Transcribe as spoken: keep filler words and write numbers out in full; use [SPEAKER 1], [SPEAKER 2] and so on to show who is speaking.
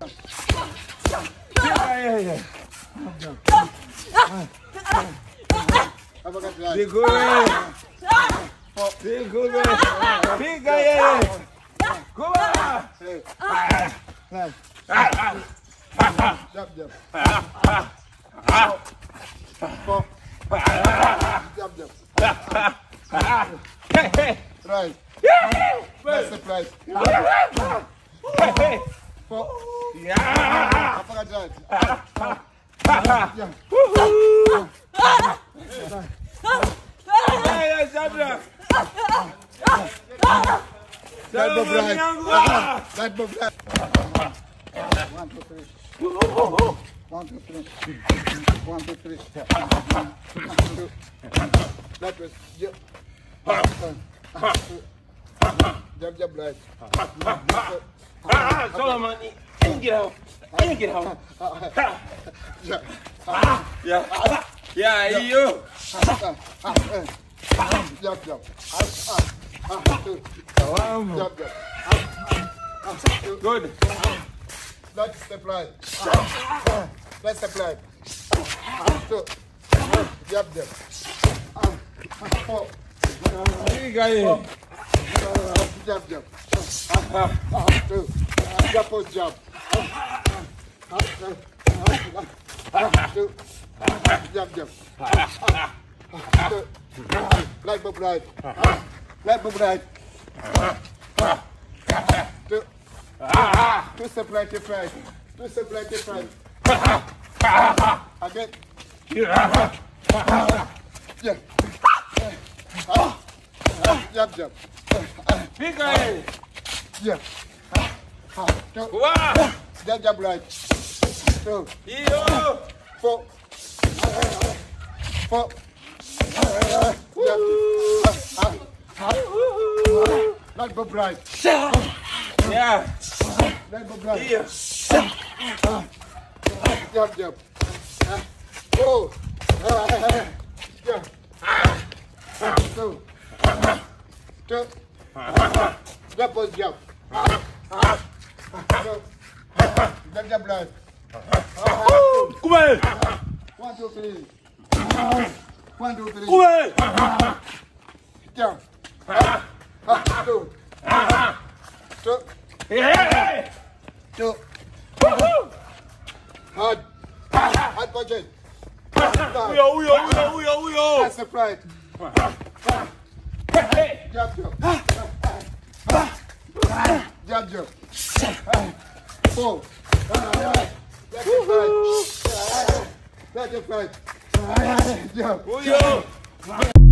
[SPEAKER 1] Yeah, yeah. Big good. Big good. Big guy. Go on.
[SPEAKER 2] Jump, jump. Jump, jump.
[SPEAKER 1] Hey, hey.
[SPEAKER 2] Right. That's the price.
[SPEAKER 1] Hey, hey.
[SPEAKER 2] Four.
[SPEAKER 1] Yeah.
[SPEAKER 2] Apagad right. Yeah.
[SPEAKER 1] Hey, hey, Sabra.
[SPEAKER 2] That bob right. That bob right. One, two, three. One, two, three. One, two, three. One, two. That was jump. Jump, jump right.
[SPEAKER 1] Ah, Solomon, I didn't get out. I didn't get out.
[SPEAKER 2] Yeah.
[SPEAKER 1] Yeah. Yeah, you.
[SPEAKER 2] Jump, jump. Jump, jump.
[SPEAKER 1] Good.
[SPEAKER 2] Let's step right. Let's step right. Two. Jump, jump. Four.
[SPEAKER 1] Big guy.
[SPEAKER 2] Jump, jump. Two. Jump, post, jump. Two. Jump, jump. Two. Right, move right. Right, move right. Two. Two step right, left right. Two step right, left right. Again. Yeah. Jump, jump.
[SPEAKER 1] Big guy.
[SPEAKER 2] Yeah. Two.
[SPEAKER 1] Wow.
[SPEAKER 2] Jump, jump right. Two.
[SPEAKER 1] Yo.
[SPEAKER 2] Four. Four. Right, move right.
[SPEAKER 1] Yeah.
[SPEAKER 2] Right, move right.
[SPEAKER 1] Yeah.
[SPEAKER 2] Jump, jump. Oh. Yeah. Two. Two. Jump, post, jump. Two. Jump, jump, right.
[SPEAKER 1] Come on.
[SPEAKER 2] One, two, three. One, two, three.
[SPEAKER 1] Come on.
[SPEAKER 2] Jump. Two. Two.
[SPEAKER 1] Yeah.
[SPEAKER 2] Two. Hard. Hard pocket.
[SPEAKER 1] Uyo, uyo, uyo, uyo, uyo.
[SPEAKER 2] That's the pride.
[SPEAKER 1] Hey.
[SPEAKER 2] Jump, jump. Jump, jump. Four. That's the pride. That's the pride. Jump.
[SPEAKER 1] Uyo.